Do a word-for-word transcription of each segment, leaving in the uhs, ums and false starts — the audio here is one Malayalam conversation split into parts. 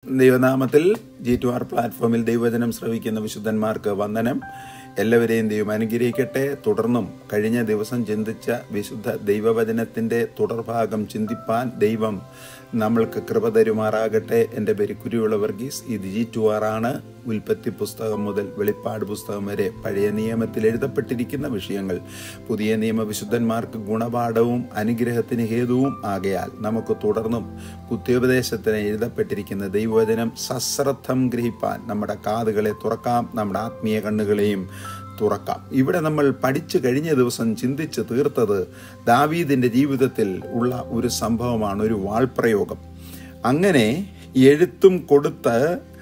ദൈവനാമത്തിൽ ജി ടു ആർ പ്ലാറ്റ്ഫോമിൽ ദൈവവചനം ശ്രവിക്കുന്ന വിശുദ്ധന്മാർക്ക് വന്ദനം. എല്ലാവരെയും ദൈവം അനുഗ്രഹിക്കട്ടെ. തുടർന്നും കഴിഞ്ഞ ദിവസം ചിന്തിച്ച വിശുദ്ധ ദൈവവചനത്തിൻ്റെ തുടർഭാഗം ചിന്തിപ്പാൻ ദൈവം നമ്മൾക്ക് കൃപ തരുമാറാകട്ടെ. എൻ്റെ പേര് കുരുവിള വർഗീസ്. ഇത് ജി ടു ആർ ആണ്. ഉൽപ്പത്തി പുസ്തകം മുതൽ വെളിപ്പാട് പുസ്തകം വരെ പഴയ നിയമത്തിൽ എഴുതപ്പെട്ടിരിക്കുന്ന വിഷയങ്ങൾ പുതിയ നിയമ വിശുദ്ധന്മാർക്ക് ഗുണപാഠവും അനുഗ്രഹത്തിന് ഹേതുവും ആകയാൽ നമുക്ക് തുടർന്നും കുത്യോപദേശത്തിന് എഴുതപ്പെട്ടിരിക്കുന്ന ദൈവവചനം സശ്രദ്ധം ഗ്രഹിപ്പാൻ നമ്മുടെ കാതുകളെ തുറക്കാം, നമ്മുടെ ആത്മീയ കണ്ണുകളെയും തുറക്കാം. ഇവിടെ നമ്മൾ പഠിച്ചു കഴിഞ്ഞ ദിവസം ചിന്തിച്ച് തീർത്തത് ദാവീദിൻ്റെ ജീവിതത്തിൽ ഉള്ള ഒരു സംഭവമാണ്, ഒരു വാൾപ്രയോഗം. അങ്ങനെ എഴുത്തും കൊടുത്ത്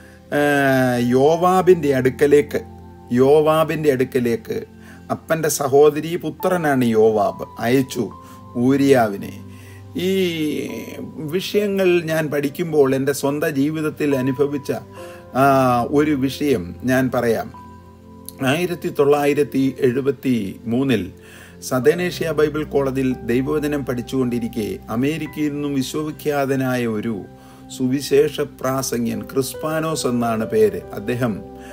യോവാബിൻ്റെ അടുക്കലേക്ക് യോവാബിൻ്റെ അടുക്കലേക്ക് അപ്പൻ്റെ സഹോദരി പുത്രനാണ് യോവാബ്, അയച്ചു ഊരിയാവിനെ. ഈ വിഷയങ്ങൾ ഞാൻ പഠിക്കുമ്പോൾ എൻ്റെ സ്വന്തം ജീവിതത്തിൽ അനുഭവിച്ച ഒരു വിഷയം ഞാൻ പറയാം. ആയിരത്തി തൊള്ളായിരത്തി എഴുപത്തി മൂന്നിൽ സദേനേഷ്യ ബൈബിൾ കോളേജിൽ ദൈവവചനം പഠിച്ചുകൊണ്ടിരിക്കെ അമേരിക്കയിൽ നിന്നും വിശ്വവിഖ്യാതനായ ഒരു സുവിശേഷ പ്രാസംഗ്യൻ, ക്രിസ്പാനോസ് എന്നാണ് പേര്, അദ്ദേഹം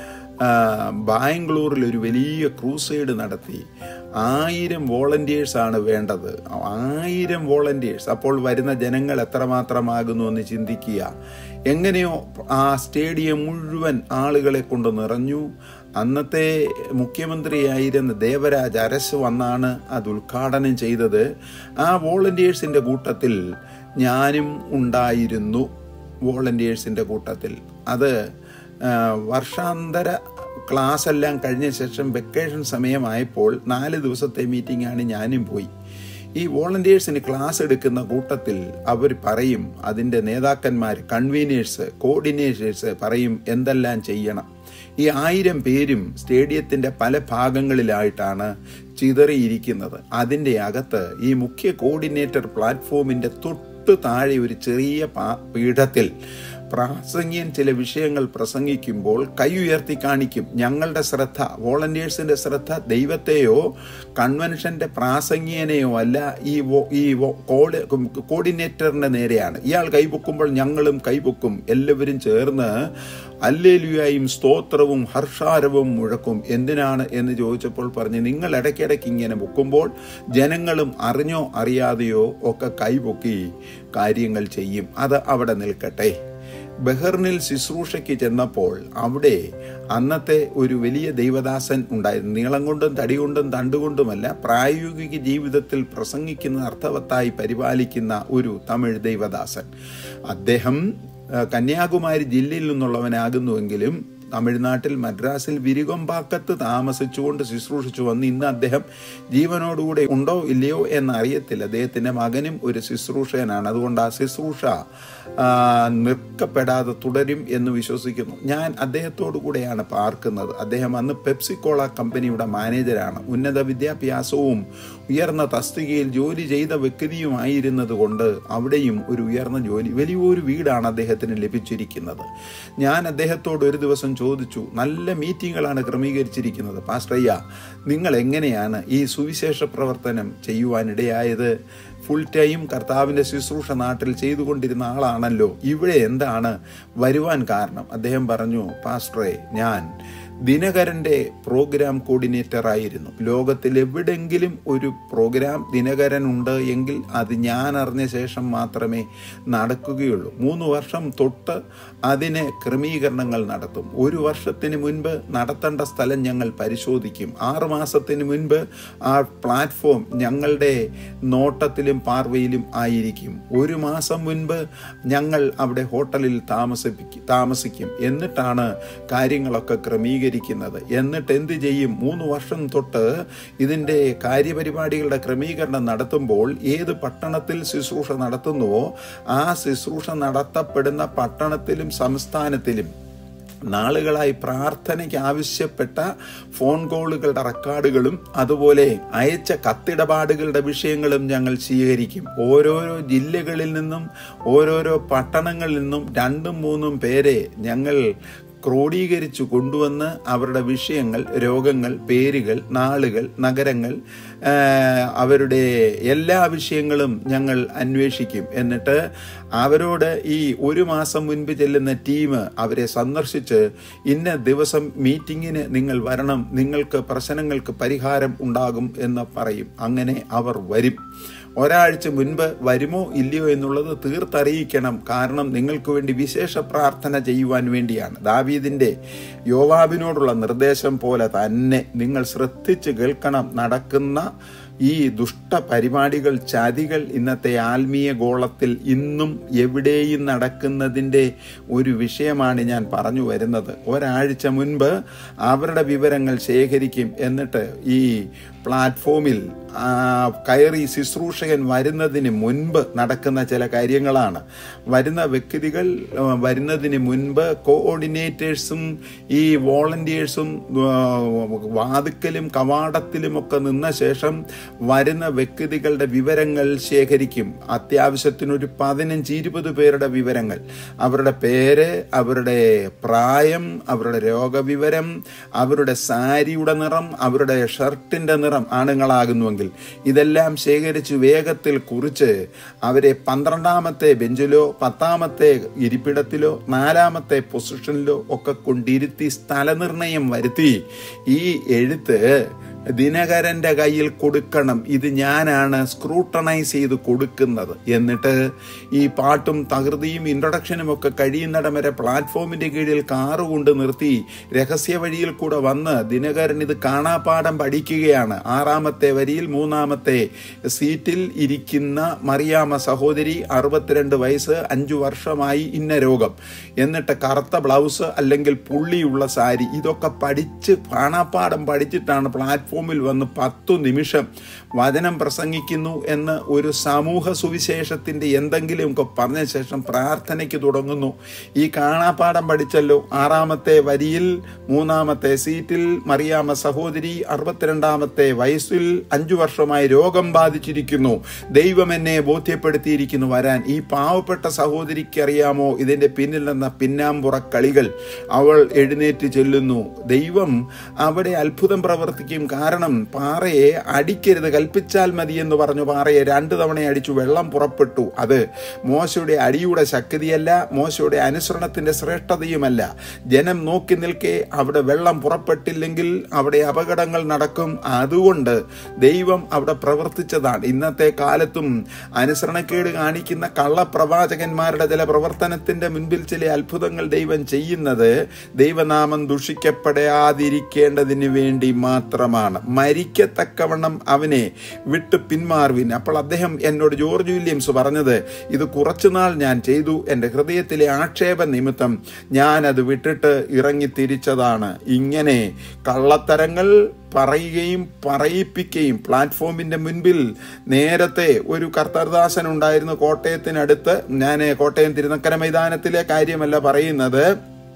ബാംഗ്ലൂരിൽ ഒരു വലിയ ക്രൂസൈഡ് നടത്തി. ആയിരം വോളണ്ടിയേഴ്സാണ് വേണ്ടത്, ആയിരം വോളണ്ടിയേഴ്സ്. അപ്പോൾ വരുന്ന ജനങ്ങൾ എത്രമാത്രമാകുന്നു എന്ന് ചിന്തിക്കുക. എങ്ങനെയോ ആ സ്റ്റേഡിയം മുഴുവൻ ആളുകളെ കൊണ്ട് നിറഞ്ഞു. അന്നത്തെ മുഖ്യമന്ത്രിയായിരുന്ന ദേവരാജ് അരസ് വന്നാണ് അത് ഉദ്ഘാടനം ചെയ്തത്. ആ വോളണ്ടിയേഴ്സിൻ്റെ കൂട്ടത്തിൽ ഞാനും ഉണ്ടായിരുന്നു. വോളണ്ടിയേഴ്സിൻ്റെ കൂട്ടത്തിൽ അത് വർഷാന്തര ക്ലാസ് എല്ലാം കഴിഞ്ഞ ശേഷം വെക്കേഷൻ സമയമായപ്പോൾ നാല് ദിവസത്തെ മീറ്റിംഗാണ് ഞാനും പോയി. ഈ വോളണ്ടിയേഴ്സിന് ക്ലാസ് എടുക്കുന്ന കൂട്ടത്തിൽ അവർ പറയും, അതിൻ്റെ നേതാക്കന്മാർ, കൺവീനേഴ്സ്, കോർഡിനേറ്റേഴ്സ് പറയും എന്തെല്ലാം ചെയ്യണം. ഈ ആയിരം പേരും സ്റ്റേഡിയത്തിൻ്റെ പല ഭാഗങ്ങളിലായിട്ടാണ് ചിതറിയിരിക്കുന്നത്. അതിൻ്റെ അകത്ത് ഈ മുഖ്യ കോർഡിനേറ്റർ പ്ലാറ്റ്ഫോമിൻ്റെ തൊട്ട് താഴെ ഒരു ചെറിയ പീഠത്തിൽ പ്രാസംഗ്യൻ ചില വിഷയങ്ങൾ പ്രസംഗിക്കുമ്പോൾ കൈ ഉയർത്തി കാണിക്കും. ഞങ്ങളുടെ ശ്രദ്ധ, വോളണ്ടിയേഴ്സിൻ്റെ ശ്രദ്ധ ദൈവത്തെയോ കൺവെൻഷൻ്റെ പ്രാസംഗ്യനെയോ അല്ല, ഈ ഈ കോർഡിനേറ്ററിൻ്റെ നേരെയാണ്. ഇയാൾ കൈപൊക്കുമ്പോൾ ഞങ്ങളും കൈപൊക്കും. എല്ലാവരും ചേർന്ന് ഹല്ലേലൂയയും സ്തോത്രവും ഹർഷാരവും മുഴക്കും. എന്തിനാണ് എന്ന് ചോദിച്ചപ്പോൾ പറഞ്ഞ്, നിങ്ങൾ ഇടയ്ക്കിടയ്ക്ക് ഇങ്ങനെ പൊക്കുമ്പോൾ ജനങ്ങളും അറിഞ്ഞോ അറിയാതെയോ ഒക്കെ കൈപൊക്കി കാര്യങ്ങൾ ചെയ്യും. അത് അവിടെ നിൽക്കട്ടെ. ബഹറിനിൽ ശുശ്രൂഷയ്ക്ക് ചെന്നപ്പോൾ അവിടെ അന്നത്തെ ഒരു വലിയ ദൈവദാസൻ ഉണ്ടായിരുന്നു. നീളം കൊണ്ടും തടി കൊണ്ടും തണ്ടുകൊണ്ടുമല്ല, പ്രായോഗിക ജീവിതത്തിൽ പ്രസംഗിക്കുന്ന അർത്ഥവത്തായി പരിപാലിക്കുന്ന ഒരു തമിഴ് ദൈവദാസൻ. അദ്ദേഹം കന്യാകുമാരി ജില്ലയിൽ നിന്നുള്ളവനാകുന്നുവെങ്കിലും തമിഴ്നാട്ടിൽ മദ്രാസിൽ വിരുകൊമ്പാക്കത്ത് താമസിച്ചുകൊണ്ട് ശുശ്രൂഷിച്ചു വന്ന് ഇന്ന് അദ്ദേഹം ജീവനോടുകൂടെ ഉണ്ടോ ഇല്ലയോ എന്നറിയത്തില്ല. അദ്ദേഹത്തിൻ്റെ മകനും ഒരു ശുശ്രൂഷകനാണ്. അതുകൊണ്ട് ആ ശുശ്രൂഷ നിൽക്കപ്പെടാതെ തുടരും എന്ന് വിശ്വസിക്കുന്നു. ഞാൻ അദ്ദേഹത്തോടു കൂടെയാണ് പാർക്കുന്നത്. അദ്ദേഹം അന്ന് പെപ്സിക്കോള കമ്പനിയുടെ മാനേജരാണ്. ഉന്നത വിദ്യാഭ്യാസവും ഉയർന്ന തസ്തികയിൽ ജോലി ചെയ്ത വ്യക്തിയുമായിരുന്നത് കൊണ്ട് അവിടെയും ഒരു ഉയർന്ന ജോലി, വലിയൊരു വീടാണ് അദ്ദേഹത്തിന് ലഭിച്ചിരിക്കുന്നത്. ഞാൻ അദ്ദേഹത്തോട് ഒരു ദിവസം ചോദിച്ചു, നല്ല മീറ്റിങ്ങുകളാണ് ക്രമീകരിച്ചിരിക്കുന്നത്, പാസ്റ്ററയ്യ നിങ്ങൾ എങ്ങനെയാണ് ഈ സുവിശേഷ പ്രവർത്തനം ചെയ്യുവാനിടയായത്? ഫുൾ ടൈം കർത്താവിൻ്റെ ശുശ്രൂഷ നാട്ടിൽ ചെയ്തുകൊണ്ടിരുന്ന ആളാണല്ലോ, ഇവിടെ എന്താണ് വരുവാൻ കാരണം? അദ്ദേഹം പറഞ്ഞു, പാസ്റ്ററെ ഞാൻ ദിനകരൻ്റെ പ്രോഗ്രാം കോർഡിനേറ്റർ ആയിരുന്നു. ലോകത്തിൽ എവിടെങ്കിലും ഒരു പ്രോഗ്രാം ദിനകരൻ ഉണ്ട് എങ്കിൽ അത് ഞാൻ അറിഞ്ഞ ശേഷം മാത്രമേ നടക്കുകയുള്ളൂ. മൂന്ന് വർഷം തൊട്ട് അതിന് ക്രമീകരണങ്ങൾ നടത്തും. ഒരു വർഷത്തിന് മുൻപ് നടത്തേണ്ട സ്ഥലം ഞങ്ങൾ പരിശോധിക്കും. ആറ് മാസത്തിന് മുൻപ് ആ പ്ലാറ്റ്ഫോം ഞങ്ങളുടെ നോട്ടത്തിലും പാർവയിലും ആയിരിക്കും. ഒരു മാസം മുൻപ് ഞങ്ങൾ അവിടെ ഹോട്ടലിൽ താമസിപ്പിക്കും താമസിക്കും എന്നിട്ടാണ് കാര്യങ്ങളൊക്കെ ക്രമീകരിക്കുന്നത്. എന്നിട്ട് എന്ത് ചെയ്യും? മൂന്ന് വർഷം തൊട്ട് ഇതിൻ്റെ കാര്യപരിപാടികളുടെ ക്രമീകരണം നടത്തുമ്പോൾ ഏത് പട്ടണത്തിൽ ശുശ്രൂഷ നടത്തുന്നുവോ ആ ശുശ്രൂഷ നടത്തപ്പെടുന്ന പട്ടണത്തിലും സംസ്ഥാനത്തിലും നാളുകളായി പ്രാർത്ഥനയ്ക്ക് ആവശ്യപ്പെട്ട ഫോൺ കോളുകളുടെ റെക്കോർഡുകളും അതുപോലെ അയച്ച കത്തിടപാടുകളുടെ വിഷയങ്ങളും ഞങ്ങൾ സ്വീകരിക്കും. ഓരോരോ ജില്ലകളിൽ നിന്നും ഓരോരോ പട്ടണങ്ങളിൽ നിന്നും രണ്ടും മൂന്നും പേരെ ഞങ്ങൾ ക്രോഡീകരിച്ചു കൊണ്ടുവന്ന് അവരുടെ വിഷയങ്ങൾ, രോഗങ്ങൾ, പേരുകൾ, നാളുകൾ, നഗരങ്ങൾ, അവരുടെ എല്ലാ വിഷയങ്ങളും ഞങ്ങൾ അന്വേഷിക്കും. എന്നിട്ട് അവരോട് ഈ ഒരു മാസം മുൻപ് ചെല്ലുന്ന ടീം അവരെ സന്ദർശിച്ച് ഇന്ന ദിവസം മീറ്റിങ്ങിന് നിങ്ങൾ വരണം, നിങ്ങൾക്ക് പ്രശ്നങ്ങൾക്ക് പരിഹാരം ഉണ്ടാകും എന്ന് പറയും. അങ്ങനെ അവർ വരും. ഒരാഴ്ച മുൻപ് വരുമോ ഇല്ലയോ എന്നുള്ളത് തീർത്തറിയിക്കണം. കാരണം നിങ്ങൾക്ക് വേണ്ടി വിശേഷ പ്രാർത്ഥന ചെയ്യുവാൻ വേണ്ടിയാണ്. ദാവീദിന്റെ യോവാബിനോടുള്ള നിർദ്ദേശം പോലെ തന്നെ നിങ്ങൾ ശ്രദ്ധിച്ച് കേൾക്കണം. നടക്കുന്ന ഈ ദുഷ്ട പരിപാടികൾ, ചതികൾ ഇന്നത്തെ ആത്മീയ ഗോളത്തിൽ ഇന്നും എവിടെയും നടക്കുന്നതിൻ്റെ ഒരു വിഷയമാണ് ഞാൻ പറഞ്ഞു വരുന്നത്. ഒരാഴ്ച മുൻപ് അവരുടെ വിവരങ്ങൾ ശേഖരിക്കും. എന്നിട്ട് ഈ പ്ലാറ്റ്ഫോമിൽ കയറി ശുശ്രൂഷകൻ വരുന്നതിന് മുൻപ് നടക്കുന്ന ചില കാര്യങ്ങളാണ്. വരുന്ന വ്യക്തികൾ വരുന്നതിന് മുൻപ് കോഓർഡിനേറ്റേഴ്സും ഈ വോളണ്ടിയേഴ്സും വാതിക്കലും കവാടത്തിലുമൊക്കെ നിന്ന ശേഷം വരുന്ന വ്യക്തികളുടെ വിവരങ്ങൾ ശേഖരിക്കും. അത്യാവശ്യത്തിനൊരു പതിനഞ്ച് ഇരുപത് പേരുടെ വിവരങ്ങൾ, അവരുടെ പേര്, അവരുടെ പ്രായം, അവരുടെ രോഗവിവരം, അവരുടെ സാരിയുടെ നിറം, അവരുടെ ഷർട്ടിന്റെ നിറം ആണുങ്ങളാകുന്നുവെങ്കിൽ ഇതെല്ലാം ശേഖരിച്ച് വേഗത്തിൽ കുറിച്ച് അവരെ പന്ത്രണ്ടാമത്തെ ബെഞ്ചിലോ പത്താമത്തെ ഇരിപ്പിടത്തിലോ നാലാമത്തെ പൊസിഷനിലോ ഒക്കെ കൊണ്ടിരുത്തി സ്ഥലനിർണയം വരുത്തി ഈ എഴുത്ത് ദിനകരന്റെ കയ്യിൽ കൊടുക്കണം. ഇത് ഞാനാണ് സ്ക്രൂട്ടണൈസ് ചെയ്ത് കൊടുക്കുന്നത്. എന്നിട്ട് ഈ പാട്ടും തകൃതിയും ഇൻട്രൊഡക്ഷനും ഒക്കെ കഴിയുന്നിടം വരെ പ്ലാറ്റ്ഫോമിന്റെ കീഴിൽ കാറ് കൊണ്ട് നിർത്തി രഹസ്യ വഴിയിൽ കൂടെ വന്ന് ദിനകരൻ ഇത് കാണാപ്പാഠം പഠിക്കുകയാണ്. ആറാമത്തെ വരിയിൽ മൂന്നാമത്തെ സീറ്റിൽ ഇരിക്കുന്ന മറിയാമ്മ സഹോദരി, അറുപത്തിരണ്ട് വയസ്സ്, അഞ്ചു വർഷമായി, ഇന്ന രോഗം, എന്നിട്ട് കറുത്ത ബ്ലൗസ് അല്ലെങ്കിൽ പുള്ളിയുള്ള സാരി, ഇതൊക്കെ പഠിച്ച് കാണാപ്പാഠം പഠിച്ചിട്ടാണ് പ്ലാറ്റ്ഫോം ിൽ വന്ന് പത്തു നിമിഷം വചനം പ്രസംഗിക്കുന്നു എന്ന് ഒരു സമൂഹ സുവിശേഷത്തിന്റെ എന്തെങ്കിലും ഒക്കെ പറഞ്ഞ ശേഷം പ്രാർത്ഥനയ്ക്ക് തുടങ്ങുന്നു. ഈ കാണാപ്പാഠം പഠിച്ചല്ലോ. ആറാമത്തെ വരിയിൽ മൂന്നാമത്തെ സീറ്റിൽ മറിയാമ്മ സഹോദരി, അറുപത്തിരണ്ടാമത്തെ വയസ്സിൽ, അഞ്ചു വർഷമായി രോഗം ബാധിച്ചിരിക്കുന്നു, ദൈവം എന്നെ ബോധ്യപ്പെടുത്തിയിരിക്കുന്നു വരാൻ. ഈ പാവപ്പെട്ട സഹോദരിക്ക് അറിയാമോ ഇതിന്റെ പിന്നിൽ നിന്ന പിന്നാമ്പുറ കളികൾ? അവൾ എഴുന്നേറ്റ് ചെല്ലുന്നു. ദൈവം അവിടെ അത്ഭുതം പ്രവർത്തിക്കും. കാരണം പാറയെ അടിക്കരുത്, കൽപ്പിച്ചാൽ മതി എന്ന് പറഞ്ഞു പാറയെ രണ്ടു തവണ അടിച്ചു, വെള്ളം പുറപ്പെട്ടു. അത് മോശയുടെ അടിയുടെ ശക്തിയല്ല, മോശയുടെ അനുസരണത്തിന്റെ ശ്രേഷ്ഠതയുമല്ല. ജനം നോക്കി നിൽക്കെ അവിടെ വെള്ളം പുറപ്പെട്ടില്ലെങ്കിൽ അവിടെ അപകടങ്ങൾ നടക്കും. അതുകൊണ്ട് ദൈവം അവിടെ പ്രവർത്തിച്ചതാണ്. ഇന്നത്തെ കാലത്തും അനുസരണക്കേട് കാണിക്കുന്ന കള്ളപ്രവാചകന്മാരുടെ ചില പ്രവർത്തനത്തിന്റെ മുൻപിൽ ചില അത്ഭുതങ്ങൾ ദൈവം ചെയ്യുന്നത് ദൈവനാമം ദുഷിക്കപ്പെടാതിരിക്കേണ്ടതിന് വേണ്ടി മാത്രമാണ്. മരിക്കത്തക്കവണ്ണം അവനെ വിട്ട് പിന്മാറുവിൻ. അപ്പോൾ അദ്ദേഹം എന്നോട്, ജോർജ് വില്യംസ് പറഞ്ഞത്, ഇത് കുറച്ചുനാൾ ഞാൻ ചെയ്തു, എൻ്റെ ഹൃദയത്തിലെ ആക്ഷേപ നിമിത്തം ഞാൻ അത് വിട്ടിട്ട് ഇറങ്ങി തിരിച്ചതാണ്. ഇങ്ങനെ കള്ളത്തരങ്ങൾ പറയുകയും പറയിപ്പിക്കുകയും പ്ലാറ്റ്ഫോമിന്റെ മുൻപിൽ നേരത്തെ ഒരു കർത്തർദാസൻ ഉണ്ടായിരുന്നു കോട്ടയത്തിനടുത്ത്. ഞാൻ കോട്ടയം തിരുനക്കര മൈതാനത്തിലെ കാര്യമല്ല പറയുന്നത്.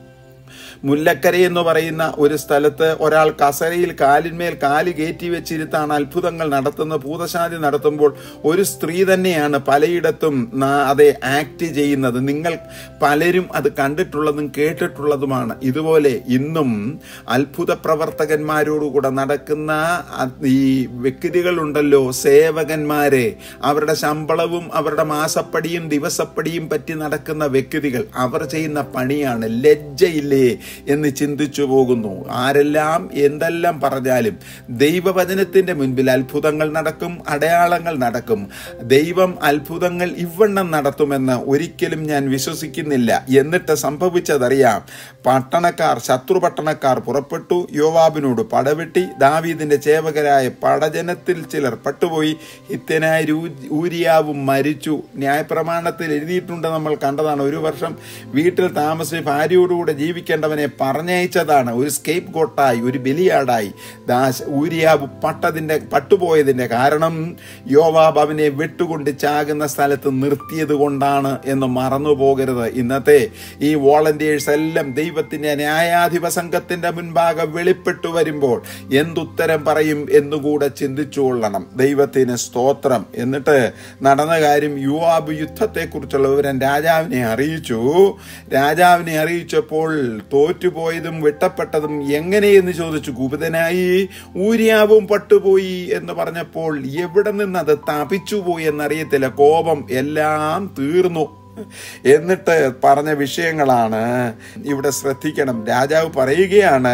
മുല്ലക്കര എന്ന് പറയുന്ന ഒരു സ്ഥലത്ത് ഒരാൾ കസരയിൽ കാലിന്മേൽ കാല് കയറ്റി വെച്ചിരുത്താണ് അത്ഭുതങ്ങൾ നടത്തുന്ന ഭൂതശാന്തി നടത്തുമ്പോൾ ഒരു സ്ത്രീ തന്നെയാണ് പലയിടത്തും അതെ ആക്ട് ചെയ്യുന്നത്. നിങ്ങൾ പലരും അത് കണ്ടിട്ടുള്ളതും കേട്ടിട്ടുള്ളതുമാണ്. ഇതുപോലെ ഇന്നും അത്ഭുത പ്രവർത്തകന്മാരോടുകൂടെ നടക്കുന്ന ഈ വ്യക്തികളുണ്ടല്ലോ, സേവകന്മാരെ, അവരുടെ ശമ്പളവും അവരുടെ മാസപ്പടിയും ദിവസപ്പടിയും പറ്റി നടക്കുന്ന വ്യക്തികൾ, അവർ ചെയ്യുന്ന പണിയാണ്. ലജ്ജയില്ലേ എന്ന് ചിന്തിച്ചു പോകുന്നു. ആരെല്ലാം എന്തെല്ലാം പറഞ്ഞാലും ദൈവവചനത്തിന്റെ മുൻപിൽ അത്ഭുതങ്ങൾ നടക്കും, അടയാളങ്ങൾ നടക്കും. ദൈവം അത്ഭുതങ്ങൾ ഇവണ്ണം നടത്തുമെന്ന് ഒരിക്കലും ഞാൻ വിശ്വസിക്കുന്നില്ല. എന്നിട്ട് സംഭവിച്ചതറിയാം. പട്ടണക്കാർ, ശത്രു പട്ടണക്കാർ പുറപ്പെട്ടു, യോവാബിനോട് പടവെട്ടി. ദാവീദിന്റെ ചേവകരായ പടജനത്തിൽ ചിലർ പട്ടുപോയി. ഹിത്യനായ ഊരിയാവും മരിച്ചു. ന്യായപ്രമാണത്തിൽ എഴുതിയിട്ടുണ്ട്, നമ്മൾ കണ്ടതാണ്. ഒരു വർഷം വീട്ടിൽ താമസിച്ച് ഭാര്യയോടുകൂടെ ജീവിക്കേണ്ടവനെ പറഞ്ഞയച്ചതാണ്. ഒരു സ്കേപ്പ് ഗോട്ടായി, ഒരു ബലിയാടായി ദാസ് ഊരിയാവ് പട്ടതിന്റെ പട്ടുപോയതിന്റെ കാരണം യോവാബ് അവനെ വെട്ടുകൊണ്ട് ചാകുന്ന സ്ഥലത്ത് നിർത്തിയത് കൊണ്ടാണ് എന്ന് മറന്നു പോകരുത്. ഇന്നത്തെ ഈ വോളണ്ടിയേഴ്സ് എല്ലാം ദൈവത്തിന്റെ ന്യായാധിപ സംഘത്തിന്റെ മുൻപാകെ വെളിപ്പെട്ടു വരുമ്പോൾ എന്തുത്തരം പറയും എന്നുകൂടെ ചിന്തിച്ചുകൊള്ളണം. ദൈവത്തിന് സ്തോത്രം. എന്നിട്ട് നടന്ന കാര്യം, യോവാബ് യുദ്ധത്തെക്കുറിച്ചുള്ള വിവരം രാജാവിനെ അറിയിച്ചു. രാജാവിനെ അറിയിച്ചപ്പോൾ തോറ്റുപോയതും വെട്ടപ്പെട്ടതും എങ്ങനെയെന്ന് ചോദിച്ചു. കുപിതനായി ഊരിയാവും പട്ടുപോയി എന്ന് പറഞ്ഞപ്പോൾ എവിടെ നിന്ന് അത് തപിച്ചുപോയി എന്നറിയത്തില്ല. കോപം എല്ലാം തീർന്നു. എന്നിട്ട് പറഞ്ഞ വിഷയങ്ങളാണ് ഇവിടെ ശ്രദ്ധിക്കണം. രാജാവ് പറയുകയാണ്,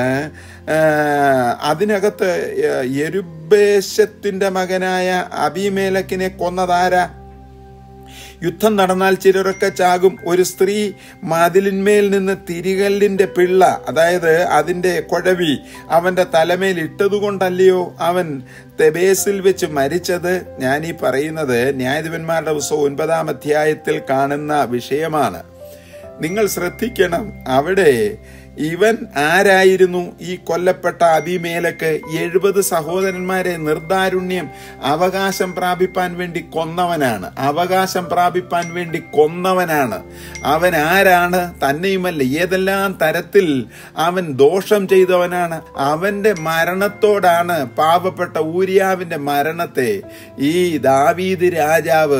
അതിനകത്ത് യെരുബ്ബേശത്തിന്റെ മകനായ അബീമേലെക്കിനെ കൊന്നതാരാ? യുദ്ധം നടന്നാൽ ചിലരൊക്കെ ചാകും. ഒരു സ്ത്രീ മതിലിന്മേൽ നിന്ന് തിരികല്ലിന്റെ പിള്ള, അതായത് അതിന്റെ കുഴവി അവന്റെ തലമേൽ ഇട്ടതുകൊണ്ടല്ലയോ അവൻ തെബേസിൽ വെച്ച് മരിച്ചത്? ഞാൻ ഈ പറയുന്നത് ന്യായാധിപന്മാരുടെ പുസ്തകം ഒൻപതാം അധ്യായത്തിൽ കാണുന്ന വിഷയമാണ്. നിങ്ങൾ ശ്രദ്ധിക്കണം. അവിടെ ഇവൻ ആരായിരുന്നു? ഈ കൊല്ലപ്പെട്ട അബീമേലെക്ക് എഴുപത് സഹോദരന്മാരെ നിർദാരുണ്യം അവകാശം പ്രാപിപ്പാൻ വേണ്ടി കൊന്നവനാണ്. അവകാശം പ്രാപിപ്പാൻ വേണ്ടി കൊന്നവനാണ്. അവൻ ആരാണ്? തന്നെയുമല്ല, ഏതെല്ലാം തരത്തിൽ അവൻ ദോഷം ചെയ്തവനാണ്. അവന്റെ മരണത്തോടാണ്, പാവപ്പെട്ട ഊരിയാവിന്റെ മരണത്തെ ഈ ദാവീദ് രാജാവ്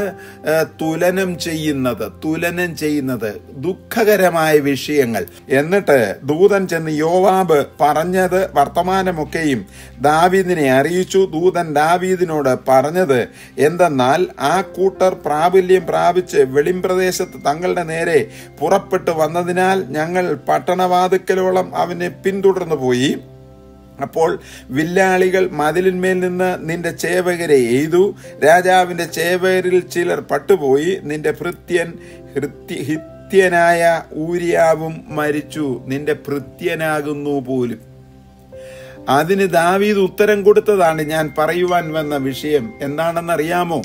തുലനം ചെയ്യുന്നത് തുലനം ചെയ്യുന്നത് ദുഃഖകരമായ വിഷയങ്ങൾ. എന്നിട്ട് ദൂതൻ ചെന്ന് യോവാബ് പറഞ്ഞത് വർത്തമാനമൊക്കെയും ദാവീദിനെ അറിയിച്ചു. ദൂതൻ ദാവീദിനോട് പറഞ്ഞത് എന്തെന്നാൽ, ആ കൂട്ടർ പ്രാബല്യം പ്രാപിച്ച് വെളിമ്പ്രദേശത്ത് തങ്ങളുടെ നേരെ പുറപ്പെട്ടു വന്നതിനാൽ ഞങ്ങൾ പട്ടണവാതിക്കലോളം അവനെ പിന്തുടർന്നു പോയി. അപ്പോൾ വില്ലാളികൾ മതിലിന്മേൽ നിന്ന് നിന്റെ ചേവകരെ എയ്തു. രാജാവിന്റെ ചേവകരിൽ ചിലർ പട്ടുപോയി. നിന്റെ ഭൃത്യൻ ഹിത്യനായ ഊരിയാവും മരിച്ചു. നിന്റെ ഭൃത്യനാകുന്നു പോലും. അതിന് ദാവീദ് ഉത്തരം കൊടുത്തതാണ് ഞാൻ പറയുവാൻ വന്ന വിഷയം. എന്താണെന്നറിയാമോ?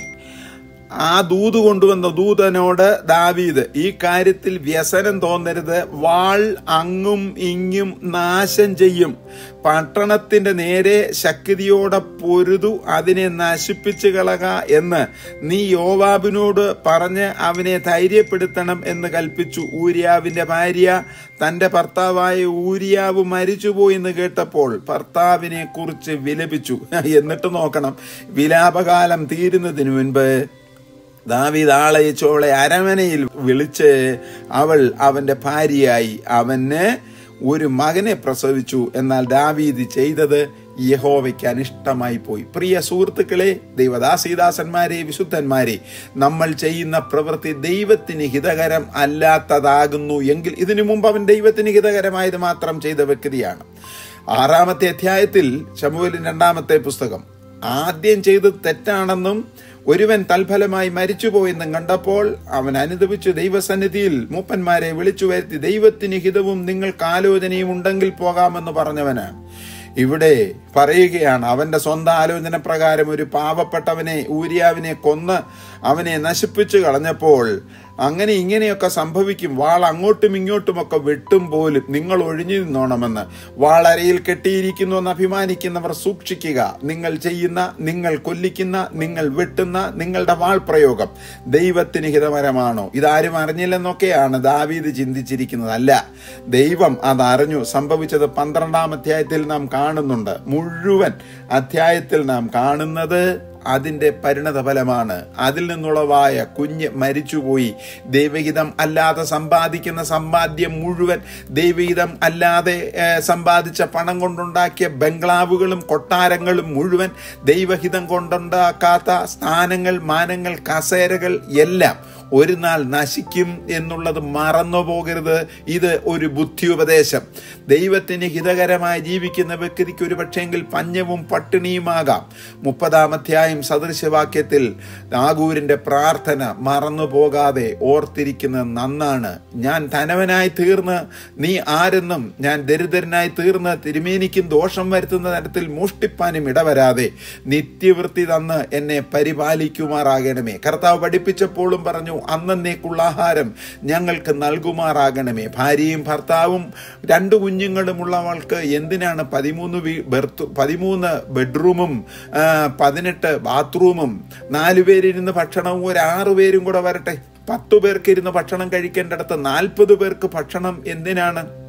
ആ ദൂത് കൊണ്ടുവന്ന ദൂതനോട് ദാവീദ്, ഈ കാര്യത്തിൽ വ്യസനം തോന്നരുത്, വാൾ അങ്ങും ഇങ്ങും നാശം ചെയ്യും, പട്ടണത്തിന്റെ നേരെ ശക്തിയോടെ പൊരുതു, അതിനെ നശിപ്പിച്ചു കളക എന്ന് നീ യോവാബിനോട് പറഞ്ഞ് അവനെ ധൈര്യപ്പെടുത്തണം എന്ന് കൽപ്പിച്ചു. ഊരിയാവിന്റെ ഭാര്യ തന്റെ ഭർത്താവായ ഊരിയാവ് മരിച്ചുപോയി എന്ന് കേട്ടപ്പോൾ ഭർത്താവിനെ കുറിച്ച് വിലപിച്ചു. എന്നിട്ട് നോക്കണം, വിലാപകാലം തീരുന്നതിന് മുൻപ് ദാവീദ് ആളയച്ചോളെ അരമനയിൽ വിളിച്ച് അവൾ അവന്റെ ഭാര്യയായി. അവന് ഒരു മകനെ പ്രസവിച്ചു. എന്നാൽ ദാവീദ് ചെയ്തത് യഹോവയ്ക്ക് അനിഷ്ടമായി പോയി. പ്രിയ സുഹൃത്തുക്കളെ, ദൈവദാസീദാസന്മാരെ, വിശുദ്ധന്മാരെ, നമ്മൾ ചെയ്യുന്ന പ്രവൃത്തി ദൈവത്തിന് ഹിതകരം അല്ലാത്തതാകുന്നു എങ്കിൽ ഇതിനു മുമ്പ് അവൻ ദൈവത്തിന് ഹിതകരമായത് മാത്രം ചെയ്ത വ്യക്തിയാണ്. ആറാമത്തെ അധ്യായത്തിൽ ശമൂവേലിന്റെ രണ്ടാമത്തെ പുസ്തകം, ആദ്യം ചെയ്തത് തെറ്റാണെന്നും ഒരുവൻ തൽഫലമായി മരിച്ചുപോയെന്നും കണ്ടപ്പോൾ അവൻ അനുദപിച്ചു ദൈവസന്നിധിയിൽ മൂപ്പന്മാരെ വിളിച്ചു വരുത്തി ദൈവത്തിന് ഹിതവും നിങ്ങൾക്ക് ആലോചനയും ഉണ്ടെങ്കിൽ പോകാമെന്ന് പറഞ്ഞവനാണ്. ഇവിടെ പറയുകയാണ്, അവന്റെ സ്വന്തം ആലോചന പ്രകാരം ഒരു പാവപ്പെട്ടവനെ, ഊരിയാവിനെ കൊന്ന് അവനെ നശിപ്പിച്ചു കളഞ്ഞപ്പോൾ അങ്ങനെ ഇങ്ങനെയൊക്കെ സംഭവിക്കും, വാൾ അങ്ങോട്ടും ഇങ്ങോട്ടുമൊക്കെ വെട്ടും പോലും നിങ്ങൾ ഒഴിഞ്ഞു നിന്നോണമെന്ന്. വാളരയിൽ കെട്ടിയിരിക്കുന്നു എന്ന് അഭിമാനിക്കുന്നവർ സൂക്ഷിക്കുക. നിങ്ങൾ ചെയ്യുന്ന, നിങ്ങൾ കൊല്ലിക്കുന്ന, നിങ്ങൾ വെട്ടുന്ന നിങ്ങളുടെ വാൾ പ്രയോഗം ദൈവത്തിന് ഹിതകരമാണോ? ഇതാരും അറിഞ്ഞില്ലെന്നൊക്കെയാണ് ദാവീദ് ചിന്തിച്ചിരിക്കുന്നത്. അല്ല, ദൈവം അതറിഞ്ഞു. സംഭവിച്ചത് പന്ത്രണ്ടാം അധ്യായത്തിൽ നാം കാണുന്നുണ്ട്. മുഴുവൻ അധ്യായത്തിൽ നാം കാണുന്നത് അതിന്റെ പരിണത ഫലമാണ്. അതിൽ നിന്നുളവായ കുഞ്ഞ് മരിച്ചുപോയി. ദൈവഹിതം അല്ലാതെ സമ്പാദിക്കുന്ന സമ്പാദ്യം മുഴുവൻ, ദൈവഹിതം അല്ലാതെ സമ്പാദിച്ച പണം കൊണ്ടുണ്ടാക്കിയ ബംഗ്ലാവുകളും കൊട്ടാരങ്ങളും മുഴുവൻ, ദൈവഹിതം കൊണ്ടുണ്ടാക്കാത്ത സ്ഥാനങ്ങൾ, മാനങ്ങൾ, കസേരകൾ എല്ലാം ഒരു നാൾ നശിക്കും എന്നുള്ളത് മറന്നു പോകരുത്. ഇത് ഒരു ബുദ്ധിയുപദേശം. ദൈവത്തിന് ഹിതകരമായി ജീവിക്കുന്ന വ്യക്തിക്ക് ഒരു പക്ഷേങ്കിൽ പഞ്ഞവും പട്ടിണിയുമാകാം. മുപ്പതാം അധ്യായം സദൃശവാക്യത്തിൽ നാഗൂരിന്റെ പ്രാർത്ഥന മറന്നു പോകാതെ ഓർത്തിരിക്കുന്നത് നന്നാണ്. ഞാൻ ധനവനായി തീർന്ന് നീ ആരെന്നും, ഞാൻ ദരിദ്രനായി തീർന്ന് തിരുമേനിക്കും ദോഷം വരുത്തുന്ന തരത്തിൽ മോഷ്ടിപ്പാനും ഇടവരാതെ നിത്യവൃത്തി തന്ന് എന്നെ പരിപാലിക്കുമാറാകണമേ. കർത്താവ് പഠിപ്പിച്ചപ്പോഴും പറഞ്ഞു, അന്നേക്കുള്ള ആഹാരം ഞങ്ങൾക്ക് നൽകുമാറാകണമേ. ഭാര്യയും ഭർത്താവും രണ്ടു കുഞ്ഞുങ്ങളുമുള്ളവൾക്ക് എന്തിനാണ് പതിമൂന്ന് ബെർത്ത് പതിമൂന്ന് ബെഡ്റൂമും പതിനെട്ട് ബാത്റൂമും? നാലു പേരിരുന്ന് ഭക്ഷണവും ഒരു ആറു പേരും കൂടെ വരട്ടെ. പത്തു പേർക്ക് ഇരുന്ന് ഭക്ഷണം കഴിക്കേണ്ടടുത്ത് നാൽപ്പത് പേർക്ക് ഭക്ഷണം എന്തിനാണ്?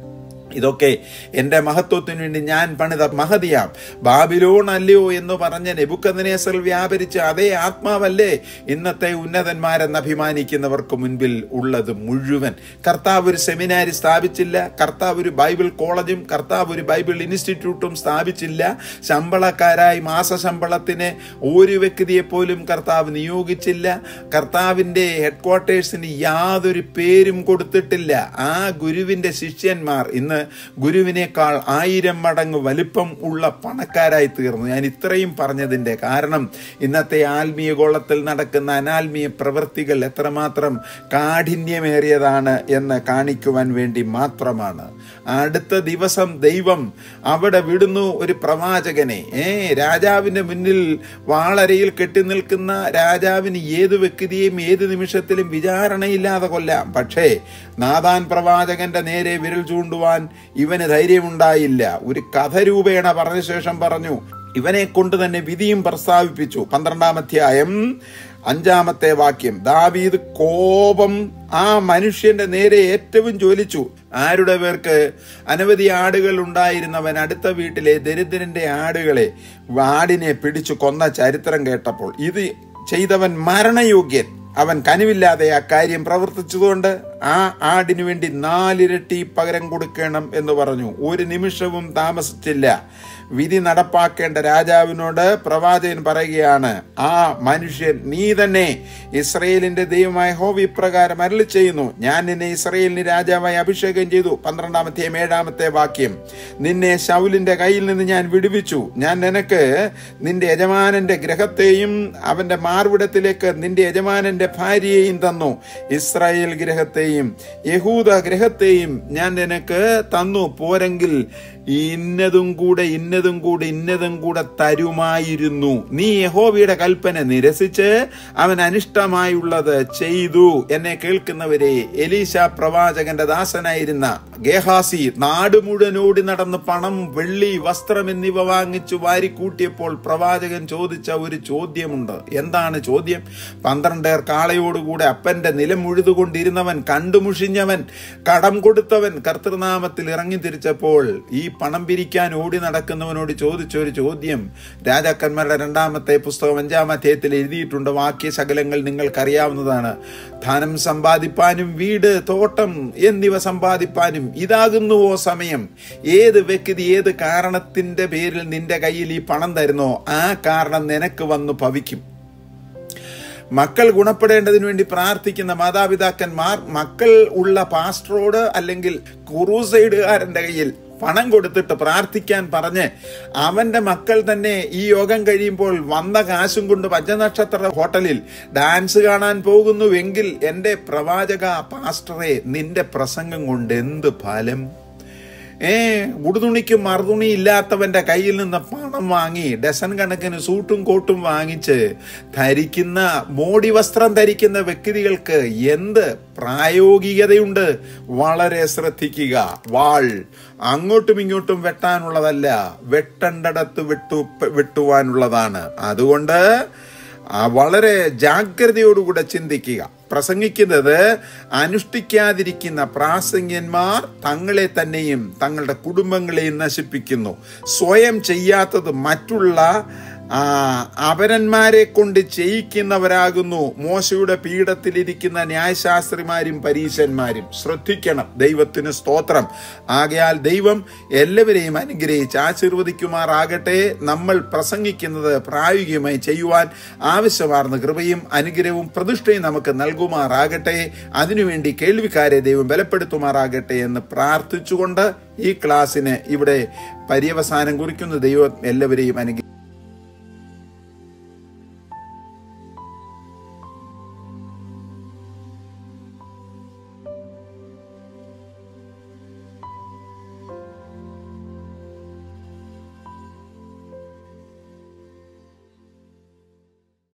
ഇതൊക്കെ എൻ്റെ മഹത്വത്തിന് വേണ്ടി ഞാൻ പണിത മഹതിയാം ബാബിലോൺ അല്ലയോ എന്ന് പറഞ്ഞ നെബൂഖദ്നേസറിൽ വ്യാപരിച്ച അതേ ആത്മാവല്ലേ ഇന്നത്തെ ഉന്നതന്മാരെന്ന് അഭിമാനിക്കുന്നവർക്ക് മുൻപിൽ ഉള്ളത് മുഴുവൻ. കർത്താവ് ഒരു സെമിനാരി സ്ഥാപിച്ചില്ല, കർത്താവ് ഒരു ബൈബിൾ കോളേജും കർത്താവ് ഒരു ബൈബിൾ ഇൻസ്റ്റിറ്റ്യൂട്ടും സ്ഥാപിച്ചില്ല, ശമ്പളക്കാരായി മാസശമ്പളത്തിന് ഒരു വ്യക്തിയെ പോലും കർത്താവ് നിയോഗിച്ചില്ല, കർത്താവിൻ്റെ ഹെഡ് ക്വാർട്ടേഴ്സിന് യാതൊരു പേരും കൊടുത്തിട്ടില്ല. ആ ഗുരുവിൻ്റെ ശിഷ്യന്മാർ ഇന്ന് ഗുരുവിനേക്കാൾ ആയിരം മടങ്ങ് വലിപ്പം ഉള്ള പണക്കാരായി തീർന്നു. ഞാൻ ഇത്രയും പറഞ്ഞതിൻ്റെ കാരണം ഇന്നത്തെ ആത്മീയ ഗോളത്തിൽ നടക്കുന്ന അനാത്മീയ പ്രവൃത്തികൾ എത്രമാത്രം കാഠിന്യമേറിയതാണ് എന്ന് കാണിക്കുവാൻ വേണ്ടി മാത്രമാണ്. അടുത്ത ദിവസം ദൈവം അവിടെ വിടുന്നു ഒരു പ്രവാചകനെ. ഏ രാജാവിന്റെ മുന്നിൽ വാളരയിൽ കെട്ടി നിൽക്കുന്ന രാജാവിന് ഏത് വ്യക്തിയെയും ഏത് നിമിഷത്തിലും വിചാരണയില്ലാതെ കൊല്ലാം. പക്ഷേ നാഥാൻ പ്രവാചകന്റെ നേരെ വിരൽ ചൂണ്ടുവാൻ ഇവന് ധൈര്യമുണ്ടായില്ല. ഒരു കഥ രൂപേണ പറഞ്ഞ ശേഷം പറഞ്ഞു, ഇവനെ കൊണ്ട് തന്നെ വിധിയും പ്രസ്താവിപ്പിച്ചു. പന്ത്രണ്ടാം അധ്യായം അഞ്ചാമത്തെ വാക്യം. ദാവീദ് കോപം ആ മനുഷ്യന്റെ നേരെ ഏറ്റവും ജ്വലിച്ചു. ആരുടെ പേർക്ക്? അനവധി ആടുകൾ ഉണ്ടായിരുന്നവൻ അടുത്ത വീട്ടിലെ ദരിദ്രന്റെ ആടുകളെ ആടിനെ പിടിച്ചു കൊന്ന ചരിത്രം കേട്ടപ്പോൾ ഇത് ചെയ്തവൻ മരണയോഗ്യൻ. അവൻ കനിവില്ലാതെ ആ കാര്യം പ്രവർത്തിച്ചതുകൊണ്ട് ആ ആടിനു വേണ്ടി നാലിരട്ടി പകരം കൊടുക്കണം എന്ന് പറഞ്ഞു. ഒരു നിമിഷവും താമസിച്ചില്ല. വിധി നടപ്പാക്കേണ്ട രാജാവിനോട് പ്രവാചകൻ പറയുകയാണ്, ആ മനുഷ്യൻ നീ തന്നെ ഇസ്രയേലിന്റെ ദൈവമായ യഹോവ ഇപ്രകാരം അരുളി ചെയ്യുന്നു, ഞാൻ നിന്നെ ഇസ്രയേലിന് രാജാവായി അഭിഷേകം ചെയ്തു. പന്ത്രണ്ടാമത്തെ ഏഴാമത്തെ വാക്യം. നിന്നെ ശൗലിന്റെ കയ്യിൽ നിന്ന് ഞാൻ വിടുവിച്ചു. ഞാൻ നിനക്ക് നിന്റെ യജമാനന്റെ ഗൃഹത്തെയും അവന്റെ മാർവിടത്തിലേക്ക് നിന്റെ യജമാനന്റെ ഭാര്യയെയും തന്നു. ഇസ്രായേൽ ഗൃഹത്തെയും യഹൂദ ഗൃഹത്തെയും ഞാൻ നിനക്ക് തന്നു. പോരെങ്കിൽ ഇന്നതും കൂടെ ഇന്നതും കൂടെ ഇന്നതും കൂടെ തരുമായിരുന്നു. നീ യഹോവയുടെ കൽപ്പന നിരസിച്ച് അവൻ അനിഷ്ടമായുള്ളത് ചെയ്തു. എന്നെ കേൾക്കുന്നവരെ, എലീശ പ്രവാചകന്റെ ദാസനായിരുന്ന ഗേഹാസി നാട് മുഴുവൻ ഓടി നടന്ന് പണം, വെള്ളി, വസ്ത്രം എന്നിവ വാങ്ങിച്ചു വാരിക്കൂട്ടിയപ്പോൾ പ്രവാചകൻ ചോദിച്ച ഒരു ചോദ്യമുണ്ട്. എന്താണ് ചോദ്യം? പന്ത്രണ്ടേർ കാളയോടുകൂടെ അപ്പന്റെ നിലം ഉഴുതുകൊണ്ടിരുന്നവൻ, കണ്ടുമുഷിഞ്ഞവൻ, കടം കൊടുത്തവൻ കർത്തൃനാമത്തിൽ ഇറങ്ങി തിരിച്ചപ്പോൾ ഈ പണം പിരിക്കാൻ ഓടി നടക്കുന്നവനോട് ചോദിച്ചൊരു ചോദ്യം രാജാക്കന്മാരുടെ രണ്ടാമത്തെ പുസ്തകം അഞ്ചാം അധ്യായത്തിൽ എഴുതിയിട്ടുണ്ട്. വാക്യശകലങ്ങൾ നിങ്ങൾക്കറിയാവുന്നതാണ്. ധനം സമ്പാദിപ്പാനും വീട്, തോട്ടം എന്നിവ സമ്പാദിപ്പാനും ഇതാകുന്നുവോ സമയം? ഏത് വ്യക്തി ഏത് കാരണത്തിന്റെ പേരിൽ നിന്റെ കയ്യിൽ ഈ പണം തരുന്നോ ആ കാരണം നിനക്ക് വന്നു ഭവിക്കും. മക്കൾ ഗുണപ്പെടേണ്ടതിനു വേണ്ടി പ്രാർത്ഥിക്കുന്ന മാതാപിതാക്കന്മാർ മക്കൾ ഉള്ള പാസ്റ്ററോട് അല്ലെങ്കിൽ ക്രൂസൈഡുകാരന്റെ കയ്യിൽ പണം കൊടുത്തിട്ട് പ്രാർത്ഥിക്കാൻ പറഞ്ഞ് അവന്റെ മക്കൾ തന്നെ ഈ യോഗം കഴിയുമ്പോൾ വന്ന കാശും കൊണ്ട് പഞ്ചനക്ഷത്ര ഹോട്ടലിൽ ഡാൻസ് കാണാൻ പോകുന്നുവെങ്കിൽ എൻ്റെ പ്രവാചക പാസ്റ്ററെ, നിന്റെ പ്രസംഗം കൊണ്ട് എന്ത് ഫലം? ഏ ഉടുതുണിക്കും മറുതുണി ഇല്ലാത്തവന്റെ കയ്യിൽ നിന്ന് പണം വാങ്ങി ഡസൻ കണക്കിന് സൂട്ടും കോട്ടും വാങ്ങിച്ച് ധരിക്കുന്ന, മോടി വസ്ത്രം ധരിക്കുന്ന വ്യക്തികൾക്ക് എന്ത് പ്രായോഗികതയുണ്ട്? വളരെ ശ്രദ്ധിക്കുക. വാൾ അങ്ങോട്ടും ഇങ്ങോട്ടും വെട്ടാനുള്ളതല്ല, വെട്ടേണ്ടടത്ത് വെട്ടു വെട്ടുവാനുള്ളതാണ്. അതുകൊണ്ട് വളരെ ജാഗ്രതയോടുകൂടെ ചിന്തിക്കുക. പ്രസംഗിക്കുന്നത് അനുഷ്ഠിക്കാതിരിക്കുന്ന പ്രാസംഗ്യന്മാർ തങ്ങളെ തന്നെയും തങ്ങളുടെ കുടുംബങ്ങളെയും നശിപ്പിക്കുന്നു. സ്വയം ചെയ്യാത്തത് മറ്റുള്ള അപരന്മാരെ കൊണ്ട് ചെയ്യിക്കുന്നവരാകുന്നു മോശയുടെ പീഠത്തിലിരിക്കുന്ന ന്യായശാസ്ത്രിമാരും പരീശന്മാരും. ശ്രദ്ധിക്കണം. ദൈവത്തിന് സ്തോത്രം. ആകയാൽ ദൈവം എല്ലാവരെയും അനുഗ്രഹിച്ച് ആശീർവദിക്കുമാറാകട്ടെ. നമ്മൾ പ്രസംഗിക്കുന്നത് പ്രായോഗികമായി ചെയ്യുവാൻ ആവശ്യമാർന്ന കൃപയും അനുഗ്രഹവും പ്രതിഷ്ഠയും നമുക്ക് നൽകുമാറാകട്ടെ. അതിനുവേണ്ടി കേൾവിക്കാരെ ദൈവം ബലപ്പെടുത്തുമാറാകട്ടെ എന്ന് പ്രാർത്ഥിച്ചുകൊണ്ട് ഈ ക്ലാസ്സിന് ഇവിടെ പര്യവസാനം കുറിക്കുന്ന ദൈവം എല്ലാവരെയും അനുഗ്രഹിക്കും.